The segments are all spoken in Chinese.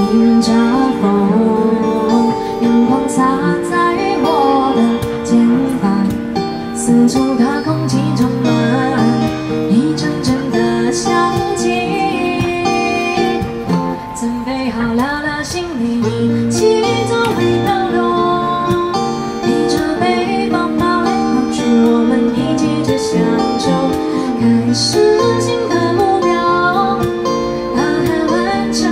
迎着风，阳光洒在我的肩膀，四处的空气充满一阵阵的香气。准备好了的行李，一起走回漂流，背着背包跑来跑去，我们一起去享受，开始新的目标，把它完成。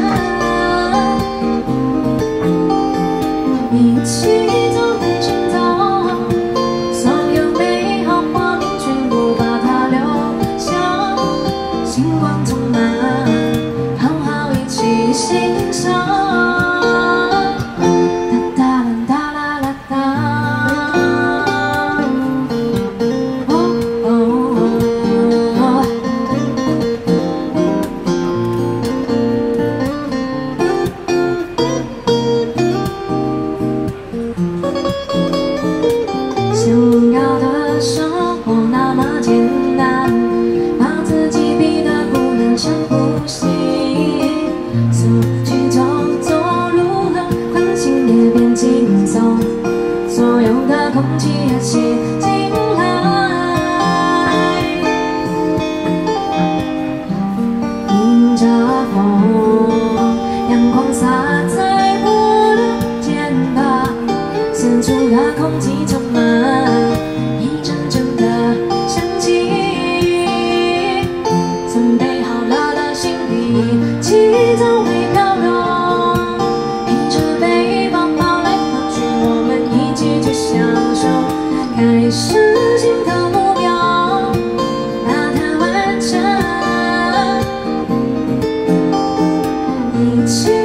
一起走回寻找，所有美好画面全部把它留下，星光充满，好好一起欣赏。想要的生活那么简单，把自己逼得不能深呼吸，出去走走路了，环境也变轻松，所有的空气也吸进来，迎着风，阳光洒在我的肩膀，四处的空气充满一阵阵的香气。准备好了的行李，一起走回漂流，背着背包跑来跑去，我们一起去享受，开始新的目标，把它完成。一起